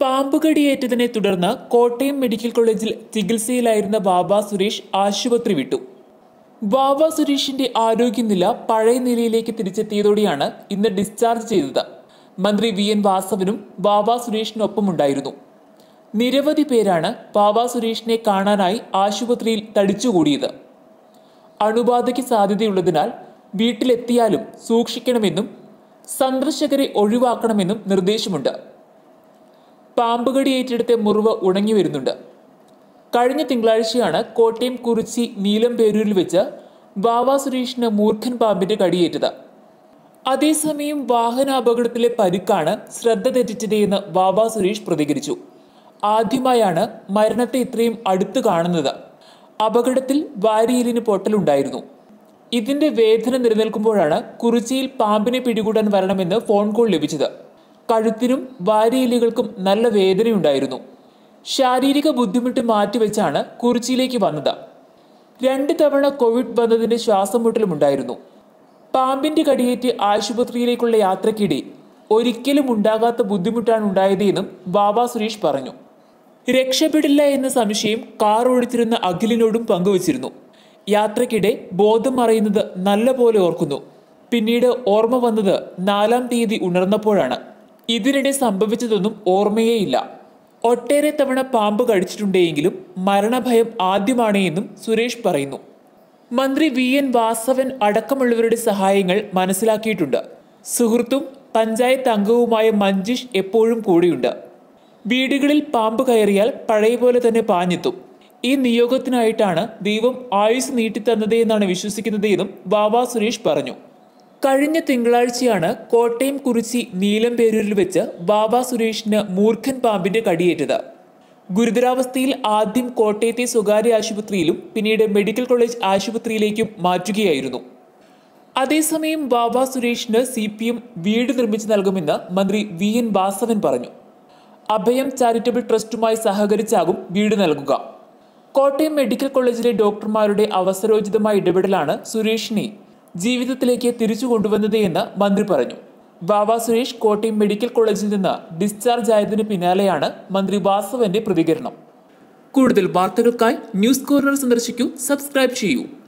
പാമ്പുകടിയേറ്റതിനെ തുടർന്ന് കോട്ടയം മെഡിക്കൽ കോളേജിൽ ചികിത്സയിലായിരുന്ന വാവ സുരേഷ് ആശുപത്രി വിട്ടു. വാവ സുരേഷിന്റെ ആരോഗ്യനില പഴയ നിലയിലേക്ക് തിരിച്ചെത്തിയതോടെയാണ് ഇന്ന് ഡിസ്ചാർജ് ചെയ്തത്. മന്ത്രി VN വാസവനും വാവ സുരേഷിനൊപ്പമുണ്ടായിരുന്നു. നിരവധി പേരാണ് വാവ സുരേഷിനെ കാണാനായി ആശുപത്രിയിൽ തടിച്ചുകൂടിയത്. അണുബാധയ്ക്ക് സാധ്യതയുള്ളതിനാൽ വീട്ടിലെത്തിയാലും സൂക്ഷിക്കണമെന്നും സന്ദർശകരെ ഒഴിവാക്കണമെന്നും നിർദ്ദേശമുണ്ട്. പാമ്പുകടി ഏറ്റെടുത്ത മുറിവ് ഉണങ്ങി വരുന്നുണ്ട്. കഴിഞ്ഞ തിങ്കളാഴ്ചയാണ് കോട്ടയം കുറിച്ചി നീലംപേരൂരിൽ വെച്ച് വാവ സുരേഷിന് മൂർഖൻ പാമ്പിന്റെ കടിയേറ്റത്. അതേസമയം വാഹനാപകടത്തിലെ പരിക്കാണ് ശ്രദ്ധ തെറ്റിച്ചതെന്ന് വാവ സുരേഷ് പ്രതികരിച്ചു. ആദ്യമായാണ് മരണത്തെ ഇത്രയും അടുത്ത് കാണുന്നത്. അപകടത്തിൽ വാരിയെല്ലിന് പൊട്ടലുണ്ടായിരുന്നു. ഇതിന്റെ വേദന നിലനിൽക്കുമ്പോഴാണ് കുറിച്ചിയിൽ പാമ്പിനെ പിടികൂടാൻ വരണമെന്ന് ഫോൺ കോൾ ലഭിച്ചത്. കഴുത്തിനും വാരിയെല്ലുകൾക്കും നല്ല വേദനയുണ്ടായിരുന്നു. ശാരീരിക ബുദ്ധിമുട്ട് മാറ്റിവെച്ചാണ് കുറിച്ചിയിലേക്ക് വന്നത്. 2 തവണ കോവിഡ് വന്നതിന്റെ ശ്വാസമുട്ടലുമുണ്ടായിരുന്നു. പാമ്പിന്റെ കടിയേറ്റ് ആശുപത്രിയിലേക്കുള്ള യാത്രക്കിടെ ഒരിക്കലും ഉണ്ടാകാത്ത ബുദ്ധിമുട്ടാണ് ഉണ്ടായതെന്നും വാവ സുരേഷ് പറഞ്ഞു. രക്ഷപ്പെടില്ല എന്ന സംശയം കാർ ഓടിച്ചിരുന്ന അഖിലിനോടും പങ്കുവച്ചിരുന്നു. യാത്രക്കിടെ ബോധം മറയുന്നത് നല്ലപോലെ ഓർക്കുന്നു. പിന്നീട് ഓർമ്മ വന്നത് 4-ാം തീയതി ഉണർന്നപ്പോഴാണ്. ഇതിനിടെ സംഭവിച്ചതൊന്നും ഓർമ്മയേയില്ല. ഒട്ടേറെ തവണ പാമ്പ് കടിച്ചിട്ടുണ്ടെങ്കിലും മരണഭയം ആദ്യമാണെന്നും സുരേഷ് പറയുന്നു. മന്ത്രി VN വാസവൻ അടക്കമുള്ളവരുടെ സഹായങ്ങൾ മനസ്സിലാക്കിയിട്ടുണ്ട്. സുഹൃത്തും പഞ്ചായത്ത് അംഗവുമായ മഞ്ജീഷ് എപ്പോഴും കൂടെയുണ്ട്. വീടുകളിൽ പാമ്പ് കയറിയാൽ പഴയ പോലെ തന്നെ പാഞ്ഞെത്തും. ഈ നിയോഗത്തിനായിട്ടാണ് ദൈവം ആയുസ് നീട്ടിത്തന്നത് എന്നാണ് വിശ്വസിക്കുന്നതെന്നും വാവ സുരേഷ് പറഞ്ഞു. കഴിഞ്ഞ തിങ്കളാഴ്ചയാണ് കോട്ടയം കുറിച്ചി നീലംപേരൂരിൽ വെച്ച് വാവ സുരേഷിന് മൂർഖൻ പാമ്പിന്റെ കടിയേറ്റത്. ഗുരുതരാവസ്ഥയിൽ ആദ്യം കോട്ടയത്തെ സ്വകാര്യ ആശുപത്രിയിലും പിന്നീട് മെഡിക്കൽ കോളേജ് ആശുപത്രിയിലേക്കും മാറ്റുകയായിരുന്നു. അതേസമയം വാവ സുരേഷിന് CPM വീട് നിർമ്മിച്ചു നൽകുമെന്ന് മന്ത്രി VN വാസവൻ പറഞ്ഞു. അഭയം ചാരിറ്റബിൾ ട്രസ്റ്റുമായി സഹകരിച്ചാകും വീട് നൽകുക. കോട്ടയം മെഡിക്കൽ കോളേജിലെ ഡോക്ടർമാരുടെ അവസരോചിതമായ ഇടപെടലാണ് സുരേഷിനെ ജീവിതത്തിലേക്ക് തിരിച്ചു കൊണ്ടുവന്നത് എന്ന് മന്ത്രി പറഞ്ഞു. വാവ സുരേഷ് കോട്ടയം മെഡിക്കൽ കോളേജിൽ നിന്ന് ഡിസ്ചാർജ് ആയതിനു പിന്നാലെയാണ് മന്ത്രി വാസവന്റെ പ്രതികരണം. കൂടുതൽ വാർത്തകൾക്കായി ന്യൂസ് കോർണർ സന്ദർശിക്കൂ, സബ്സ്ക്രൈബ് ചെയ്യൂ.